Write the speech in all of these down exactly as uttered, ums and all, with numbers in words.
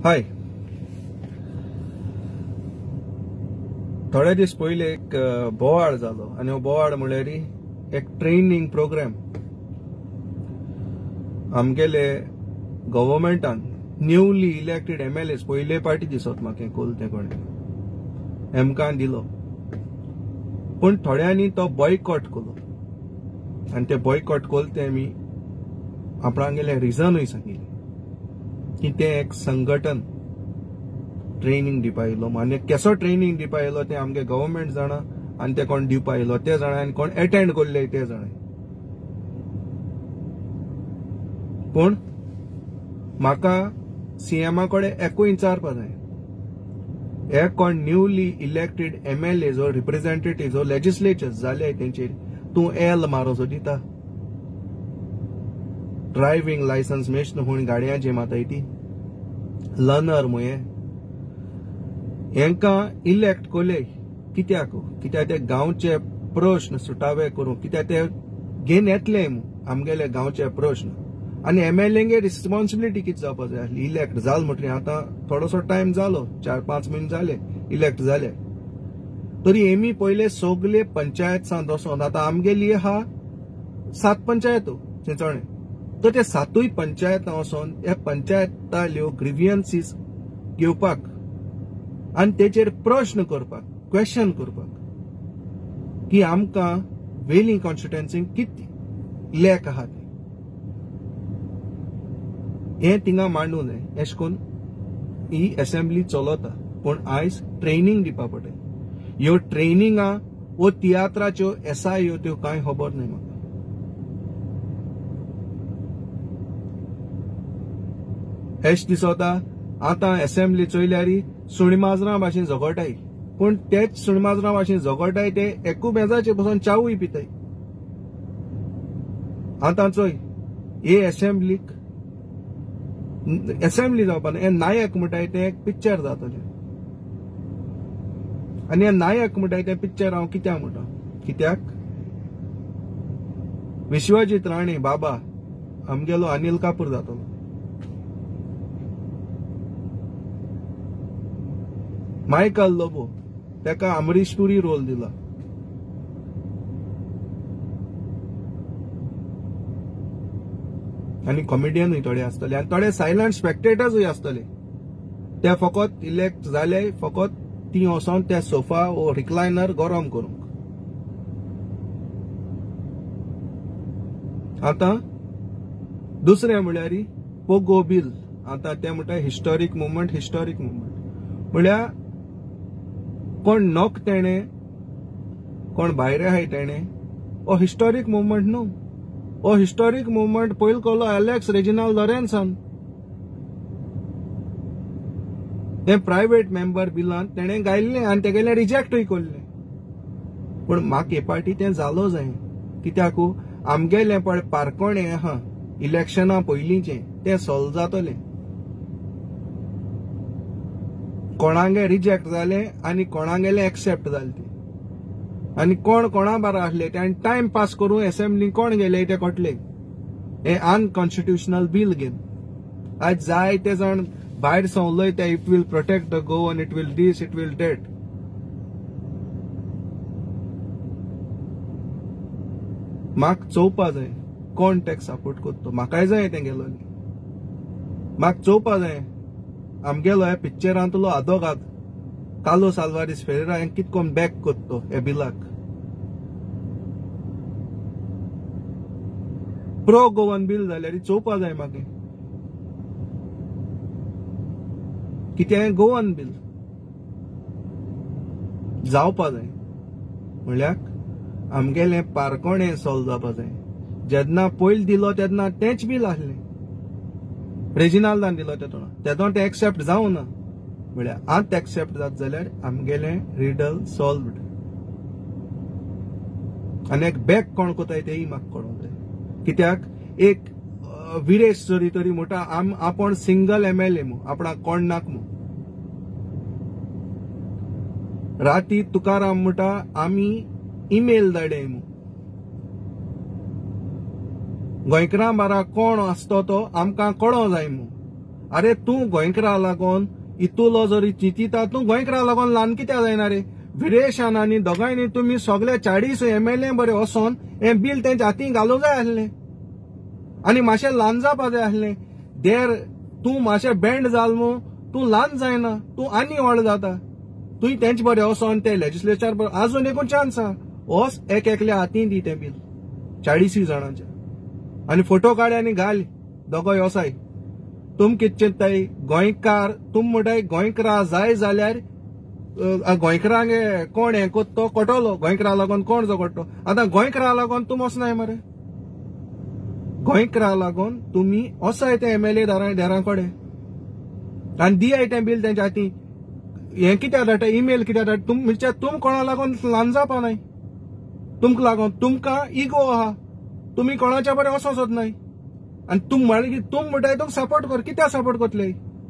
हाय, थोडे दीस पयले एक बोवाळ जालो आनी हो बोवाळ म्हळ्यार एक ट्रेनिंग प्रोग्राम आमगेले गव्हर्मेंटान newly elected M L S पयले पार्टी दिसत म्हाका कोल ते कोणे एमकान दिलो, पूण थोड्यांनी तो बॉयकॉट केलो आनी ते बॉयकॉट कोल ते आमी आपणागेले रिजनूय सांगिल्ले की ते एक संघटन ट्रेनिंग दिवपा येयलो आनी कसो ट्रेनिंग दिवपा येयलो ते आमगे गव्हर्मेंट जाणा आनी ते कोण दिवपा येयलो ते जाणा आनी कोण एटेंड कोल्ले ते जाणा। पूण म्हाका सीएमा कडेन एकूय विचारपा जाय, हे कोण newly elected M L A जो रिप्रेझेंटेटिव्ह जो लेजिस्लेचर जाले तेंचेर तूं एल मारोसो दिता? ड्रायव्हिंग लायसन्स मेळच न्हू गाडयांचे माताय ती लर्नर मुये हेंका इलेक्ट कोले कित्याक कित्याक ते गांवचे प्रश्न सुटावे करूं, कित्याक ते घेवन येतले आमगेले गांवचे प्रश्न आनी एमएलएंगे रिस्पॉन्सिबिलिटी कितें जावपा जाय आसली। इलेक्ट जाल म्हटल्यार आतां थोडोसो टायम जालो, चार पांच म्हयने जाले इलेक्ट जाले, तरी एमी पयले सगळे पंचायत सांत वचोन आतां आमगेली हा सात पंचायतो चिंचोणे, तर ते सातूय पंचायत वचोन ह्या पंचायताल्यो ग्रिवियन्सीस घेवपाक आनी तेचेर प्रश्न करपाक, क्वेश्चन करपाक की आमकां वेली कॉन्स्टिट्युएन्सीक कितें लॅक आहा ते हे थिंगा मांडू जाय। अशें करून ही असेंब्ली चलता, पूण आयज ट्रेनिंग दिवपा पडटा। ह्यो ट्रेनिंगा वो तियात्राच्यो एसाय ह्यो त्यो कांय खबर ना म्हाका। एश दिसता आतां असेंब्ली चोयल्यार सुणी माजरां भाशेन झगडटाय, पूण तेच सुणी माजरां भाशेन झगडटाय ते एकू बेजाचेर बसून चावूय पिताय। आतां चोय हे असेंब्लीक असेंब्ली जावपा ना, हे नायक म्हणटाय ते एक पिक्चर जातले आनी हे नायक म्हणटाय ते पिक्चर हांव कित्याक म्हणटा, कित्याक विश्वजीत राणे बाबा आमगेलो अनिल कापूर जातलो, मायकल लोबो तेका अमरीश पुरी रोल दिला, आनी कॉमेडियनूय थोडे आसतले आनी थोडे सायलंट स्पेक्टेटर्सूय आसतले। ते फकत इलेक्ट जाले फकत ती वचोन त्या सोफा वो रिक्लायनर गरम करूंक। आतां दुसरें म्हळ्यार पोगो बिल, आतां ते म्हणटा हिस्टॉरीक मुवमेंट हिस्टॉरीक मुवमेंट म्हळ्यार कोण नॉक तेणे कोण भायरे आहाय तेणे हो हिस्टॉरीक मुवमेंट न्हू, हो हिस्टॉरीक मुवमेंट पयलो केलो एलेक्स रेजिनाल्ड लॉरेन्सान। ते प्रायवेट मेंबर बिलान तेणे गायल्ले आनी तेगेले रिजेक्टूय केल्ले, पूण म्हाका हे पार्टी ते जालो जाय कित्याक आमगेले पळय पारकोणे आहा इलेक्शना पयलींचे ते सॉल्व जातले। कोणागे रिजेक्ट जाले आनी कोणागेले एक्सेप्ट जाले ते, आनी कोण कोणा बारा आसले ते आनी टायम पास करूं असेंब्ली कोण गेले ते कटले। हे अनकॉन्स्टिट्युशनल बिल घेवन आज जाय ते जाण भायर सवलयता, it will protect the Goan, it will this, it will date. म्हाका चोवपा जाय कोण तेका सपोर्ट करता, म्हाकाय जाय ते गेलो म्हाका चोवपा जाय आमगेलो ह्या पिक्चरांतलो आदोगाद कार्लोस आल्वारीस फेरेरा हांवें कितें कोन्न बॅक करता हे बिलाक। प्रो गोवन बिल जाल्यार चोवपा जाय म्हाका कितें गोवन बिल जावपा जाय म्हळ्यार आमगेले पारकोणे सॉल्व जावपा जाय। जेन्ना पयलीं दिलो तेन्ना तेंच बिल आसलें, रेजिनाल्डान दिलो तेतून तेदोन ते एक्सेप्ट जावं ना, म्हळ्यार आत एक्सेप्ट जात जाल्यार आमगेले रिडल सॉल्वड। आनी एक बॅक कोण कोताय तेय म्हाका कळोंक जाय, कित्याक एक विरेश जरी तरी म्हणटा आम आपण सिंगल एम एल ए मू आपणाक कोण नाक मू, राती तुकाराम म्हणटा आमी ईमेल धाडय मू, गोंयकारां बारा कोण आसतो तो आमकां कळो जाय मू, अरे तूं गोंयकारा लागून इतुलो जर चिंतिता तूं गोंयकारा लागून ल्हान कित्याक जायना रे? विरेशान आनी दोगांयनी तुम्ही सगळे चाळीस एम एल ए बरे वचोन हें बिल तेंच्या हातीन घालूंक जाय आसलें आनी मातशें ल्हान जावपा जाय आसलें. देर तूं मातशें बँड जाल मू तूं ल्हान जायना, तूं आनी व्हड जाता. तुवें तेंचे बरें वचोन ते लेजिस्लेचर आजून एकूण चान्स आहा, वच एक एकल्या हातीन दी तें बिल चाळीसूय जाणांच्या आनी फोटो काड आनी घाल दोगोय वसाय. तुम कितें चिंत्ताय गोंयकार? तुम म्हणटाय गोंयकारा जाय जाल्यार गोंयकारांक कोण हें तो कोटलो, गोंयकारा लागून कोण जो कोट्टो? आतां गोंयकारा लागून तुम वचनाय मरे, गोंयकारा लागून तुमी वसाय ते एम एल ए दारां कडेन आनी दियाय तें बिल तेंच्या हातीन. हें कित्याक धाडटा? ईमेल कित्याक धाडटा? तुम म्हणजे तुम कोणा लागून ल्हान जावपा नाय, तुमकां लागून तुमकां इगो आहा, तुमी कोणाच्या बरें वचोंक सोदनाय आनी तुम मागीर तुम म्हणटाय तुका सपोर्ट कर. कित्याक सपोर्ट करतले?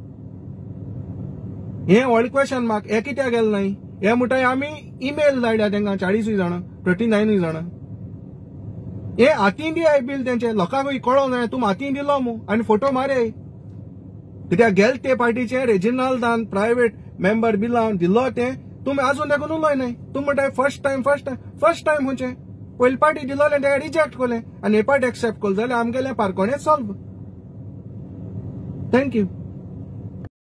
हे व्हड क्वेश्चन मार्क. हे कित्याक गेले नाय? हे म्हणटाय आमी ईमेल धाडल्या तेंकां चाळीसूय जाणां, थर्टी नायनूय जाणां. हे हातीन दियाय बिल तेंचे, लोकांकूय कळोंक जाय तुम हातीन दिलो मू आनी फोटो मारे. कित्याक गेल ते पार्टीचे रेजिनल दान प्रायवेट मेंबर बिलान दिलो ते तुमी आजून देखून उलोय नाय. तुम म्हणटाय first time first time first time खंयचे? पयली पार्टी दिलोले तेका रिजेक्ट कोले आनी हे पार्टी एक्सेप्ट कोल जाल्यार आमगेलें पारकोणें सॉल्व. थँक्यू.